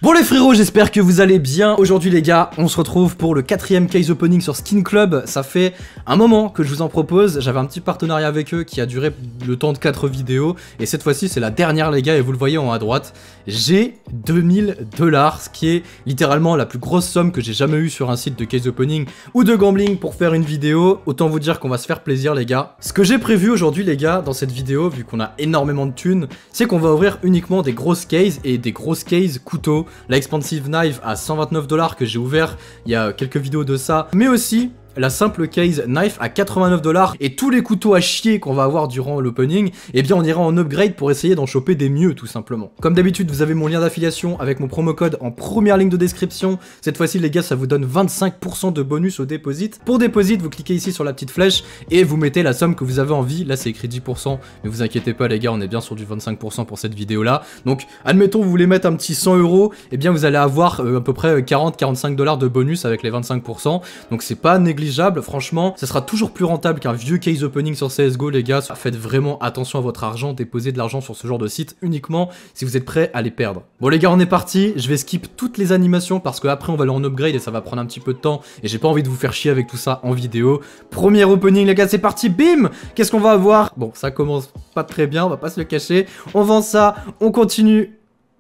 Bon les frérots, j'espère que vous allez bien. Aujourd'hui les gars, on se retrouve pour le 4ème case opening sur Skin Club. Ça fait un moment que je vous en propose. J'avais un petit partenariat avec eux qui a duré le temps de 4 vidéos. Et cette fois-ci c'est la dernière les gars, et vous le voyez en haut à droite. J'ai 2000 $, ce qui est littéralement la plus grosse somme que j'ai jamais eue sur un site de case opening ou de gambling pour faire une vidéo. Autant vous dire qu'on va se faire plaisir les gars. Ce que j'ai prévu aujourd'hui les gars dans cette vidéo, vu qu'on a énormément de thunes, c'est qu'on va ouvrir uniquement des grosses cases et des grosses cases couteaux. La Expensive Knife à 129 $ que j'ai ouvert il y a quelques vidéos de ça, mais aussi la simple case knife à 89 $ et tous les couteaux à chier qu'on va avoir durant l'opening, eh bien on ira en upgrade pour essayer d'en choper des mieux tout simplement. Comme d'habitude vous avez mon lien d'affiliation avec mon promo code en première ligne de description. Cette fois-ci les gars ça vous donne 25% de bonus au deposit. Pour deposit vous cliquez ici sur la petite flèche et vous mettez la somme que vous avez envie. Là c'est écrit 10% mais vous inquiétez pas les gars, on est bien sur du 25% pour cette vidéo là. Donc admettons vous voulez mettre un petit 100 €, eh bien vous allez avoir à peu près 40-45 $ de bonus avec les 25%. Donc c'est pas négligeable. Franchement, ça sera toujours plus rentable qu'un vieux case opening sur CSGO les gars. Faites vraiment attention à votre argent, déposez de l'argent sur ce genre de site uniquement si vous êtes prêts à les perdre. Bon les gars on est parti, je vais skip toutes les animations parce que après on va aller en upgrade et ça va prendre un petit peu de temps et j'ai pas envie de vous faire chier avec tout ça en vidéo. Premier opening les gars, c'est parti, bim. Qu'est-ce qu'on va avoir? Bon ça commence pas très bien, on va pas se le cacher. On vend ça, on continue.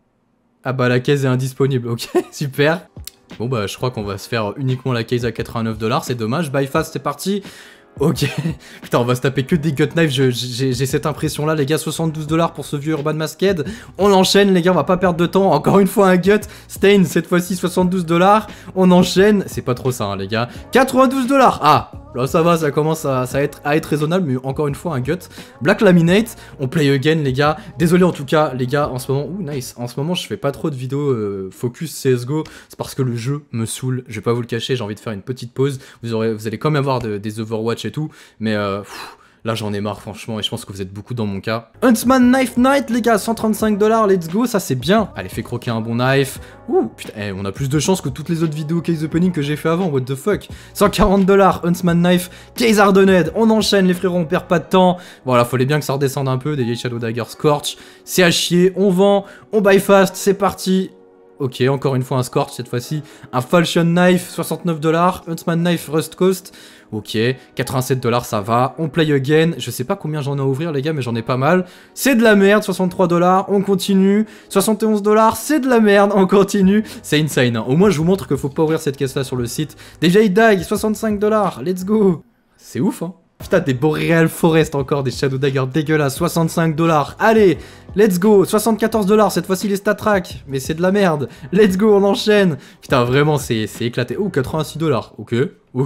Ah bah la caisse est indisponible, ok super. Bon bah je crois qu'on va se faire uniquement la case à 89 $, c'est dommage. Buy fast, c'est parti. Ok, putain on va se taper que des gut knives, j'ai cette impression là les gars. 72 $ pour ce vieux Urban Masked. On enchaîne les gars, on va pas perdre de temps. Encore une fois un gut, Stain cette fois-ci 72 $. On enchaîne, c'est pas trop ça hein, les gars. 92 $, ah là ça va, ça commence à être raisonnable, mais encore une fois un gut. Black Laminate, on play again les gars. Désolé en tout cas les gars, en ce moment, ouh nice, en ce moment je fais pas trop de vidéos focus CSGO, c'est parce que le jeu me saoule, je vais pas vous le cacher, j'ai envie de faire une petite pause. Vous allez quand même avoir des Overwatch et tout, mais là j'en ai marre franchement et je pense que vous êtes beaucoup dans mon cas. Huntsman Knife Night les gars, 135 $, let's go, ça c'est bien. Allez fais croquer un bon knife. Ouh putain, on a plus de chance que toutes les autres vidéos case opening que j'ai fait avant, what the fuck. 140 $, Huntsman Knife, case Hardened, on enchaîne les frérots, on perd pas de temps. Voilà, fallait bien que ça redescende un peu, des vieilles Shadow Dagger Scorch, c'est à chier, on vend, on buy fast, c'est parti. Ok, encore une fois un Scorch cette fois-ci. Un Falchion Knife, 69 $. Huntsman Knife, Rust Coast. Ok, 87 $, ça va. On play again. Je sais pas combien j'en ai à ouvrir les gars, mais j'en ai pas mal. C'est de la merde, 63 $. On continue. 71 $, c'est de la merde. On continue. C'est insane. Hein. Au moins, je vous montre qu'il faut pas ouvrir cette caisse-là sur le site. Des vieilles dagues, 65 $. Let's go. C'est ouf, hein. Putain, des Boreal Forest encore, des Shadow Dagger dégueulasses, 65 $. Allez, let's go, 74 $, cette fois-ci les stat track, mais c'est de la merde. Let's go, on enchaîne. Putain, vraiment, c'est éclaté. Oh, 86 $. Ok, ok.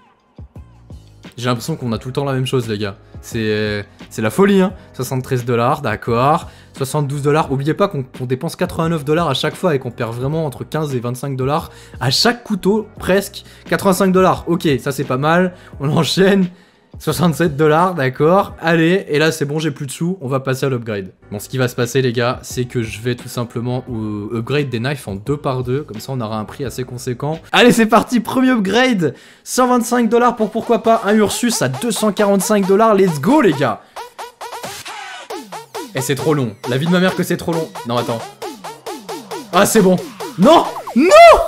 J'ai l'impression qu'on a tout le temps la même chose, les gars. C'est la folie, hein. 73 $, d'accord. 72 $. Oubliez pas qu'on dépense 89 $ à chaque fois et qu'on perd vraiment entre 15 et 25 $ à chaque couteau, presque. 85 $. Ok, ça c'est pas mal. On enchaîne. 67 $, d'accord. Allez, et là c'est bon, j'ai plus de sous, on va passer à l'upgrade. Bon, ce qui va se passer les gars, c'est que je vais tout simplement upgrade des knives en 2 par 2, comme ça on aura un prix assez conséquent. Allez, c'est parti, premier upgrade. 125 $ pour pourquoi pas un Ursus à 245 $, let's go les gars. Et c'est trop long, la vie de ma mère que c'est trop long. Non, attends. Ah, c'est bon. Non. Non.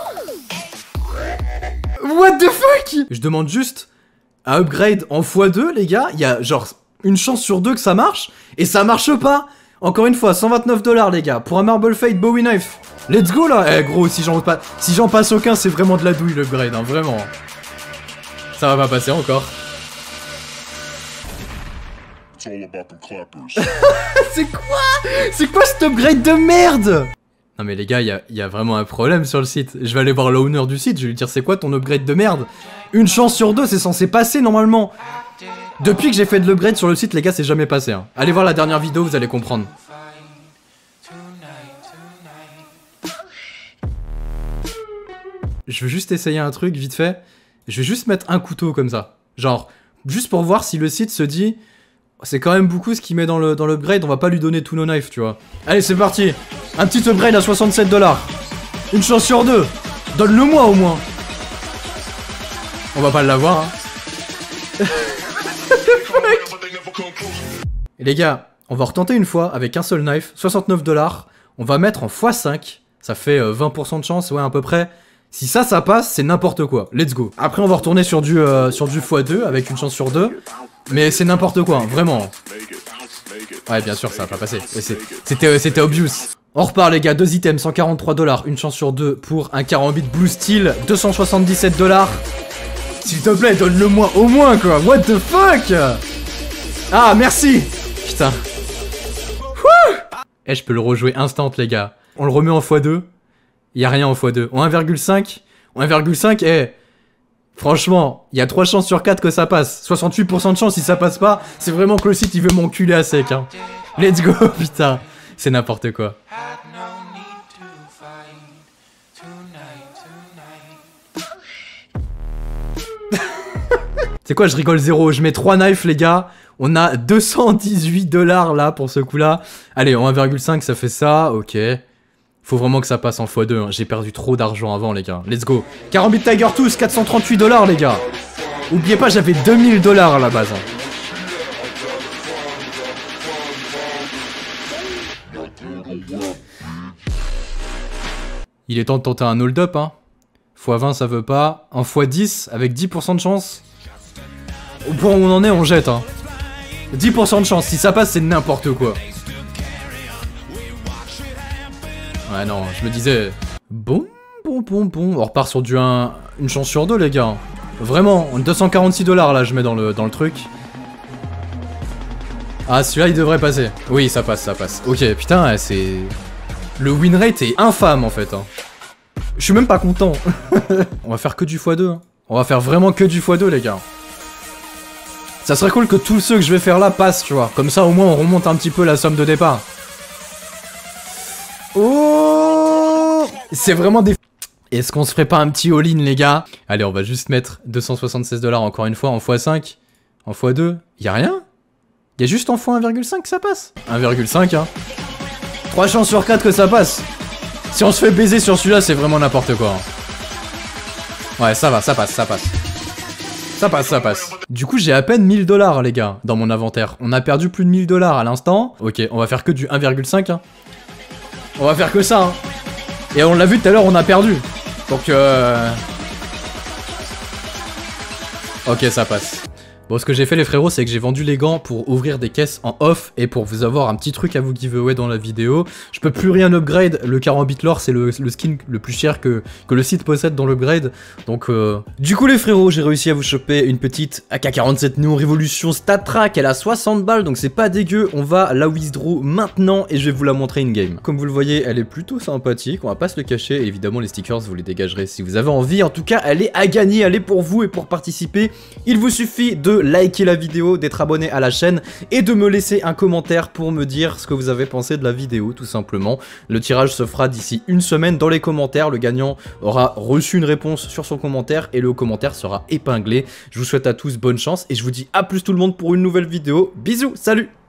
What the fuck. Je demande juste à upgrade en x2 les gars, il y a genre une chance sur 2 que ça marche, et ça marche pas. Encore une fois, 129 $ les gars, pour un Marble Fate Bowie Knife. Let's go là. Eh gros, si j'en passe aucun, c'est vraiment de la douille l'upgrade, hein, vraiment. Ça va pas passer encore. C'est quoi cet upgrade de merde? Non mais les gars, il y a vraiment un problème sur le site. Je vais aller voir l'owner du site, je vais lui dire c'est quoi ton upgrade de merde? Une chance sur 2, c'est censé passer normalement. Depuis que j'ai fait de l'upgrade sur le site, les gars, c'est jamais passé. Hein. Allez voir la dernière vidéo, vous allez comprendre. Je veux juste essayer un truc vite fait. Je vais juste mettre un couteau comme ça. Genre, juste pour voir si le site se dit... C'est quand même beaucoup ce qu'il met dans l'upgrade, on va pas lui donner tous nos knives, tu vois. Allez, c'est parti. Un petit upgrade à 67 $. Une chance sur 2. Donne-le-moi au moins. On va pas l'avoir, hein. Et les gars, on va retenter une fois avec un seul knife, 69 $. On va mettre en x5 Ça fait 20% de chance, ouais, à peu près. Si ça passe, c'est n'importe quoi. Let's go. Après, on va retourner sur du x2 avec une chance sur 2. Mais c'est n'importe quoi, hein, vraiment. Ouais, bien sûr, ça va pas passer. C'était obvious. On repart, les gars. 2 items, 143 $. Une chance sur 2 pour un Karambit Blue Steel. 277 $. S'il te plaît, donne-le-moi au moins, quoi. What the fuck? Ah, merci. Putain. Eh, je peux le rejouer instant, les gars. On le remet en x2. Il y a rien en x2. En 1,5. En 1,5, eh. Franchement, il y a 3 chances sur 4 que ça passe. 68% de chance si ça passe pas. C'est vraiment que le site, il veut m'enculer à sec, hein. Let's go, putain. C'est n'importe quoi. C'est quoi, je rigole zéro. Je mets 3 knives, les gars. On a 218 $ là pour ce coup-là. Allez, en 1,5, ça fait ça. Ok. Faut vraiment que ça passe en x2. Hein. J'ai perdu trop d'argent avant, les gars. Let's go. Karambit Tiger Tooth, 438 $, les gars. Oubliez pas, j'avais 2000 $ à la base. Hein. Il est temps de tenter un hold-up, hein. x20, ça veut pas. Un x10, avec 10% de chance. Au point où on en est, on jette, hein. 10% de chance. Si ça passe, c'est n'importe quoi. Ouais, non, je me disais... Bon. On repart sur du une chance sur 2, les gars. Vraiment, 246 $ là, je mets dans le truc. Ah, celui-là, il devrait passer. Oui, ça passe. Ok, putain, c'est... Le win rate est infâme, en fait. Hein. Je suis même pas content. On va faire que du x2. Hein. On va faire vraiment que du x2, les gars. Ça serait cool que tous ceux que je vais faire là passent, tu vois. Comme ça, au moins, on remonte un petit peu la somme de départ. Oh, c'est vraiment des... Est-ce qu'on se ferait pas un petit all-in, les gars? Allez, on va juste mettre 276 $ encore une fois en x5. En x2, y'a rien? Y'a juste en x1,5 que ça passe. 1,5, hein. 3 chances sur 4 que ça passe. Si on se fait baiser sur celui-là, c'est vraiment n'importe quoi. Hein. Ouais, ça va, ça passe. Ça passe. Du coup, j'ai à peine 1000 $, les gars, dans mon inventaire. On a perdu plus de 1000 $ à l'instant. Ok, on va faire que du 1,5. Hein. On va faire que ça. Hein. Et on l'a vu tout à l'heure, on a perdu. Donc, ok, ça passe. Bon, ce que j'ai fait, les frérots, c'est que j'ai vendu les gants pour ouvrir des caisses en off et pour vous avoir un petit truc à vous giveaway dans la vidéo. Je peux plus rien upgrade. Le Karambit Lore, c'est le skin le plus cher que le site possède dans l'upgrade. Donc, du coup, les frérots, j'ai réussi à vous choper une petite AK-47 Néon Révolution StatTrak. Elle a 60 balles, donc c'est pas dégueu. On va la withdraw maintenant et je vais vous la montrer in-game. Comme vous le voyez, elle est plutôt sympathique. On va pas se le cacher. Et évidemment, les stickers, vous les dégagerez si vous avez envie. En tout cas, elle est à gagner. Elle est pour vous et pour participer. Il vous suffit de liker la vidéo, d'être abonné à la chaîne et de me laisser un commentaire pour me dire ce que vous avez pensé de la vidéo, tout simplement. Le tirage se fera d'ici une semaine dans les commentaires. Le gagnant aura reçu une réponse sur son commentaire et le commentaire sera épinglé. Je vous souhaite à tous bonne chance et je vous dis à plus tout le monde pour une nouvelle vidéo. Bisous, salut!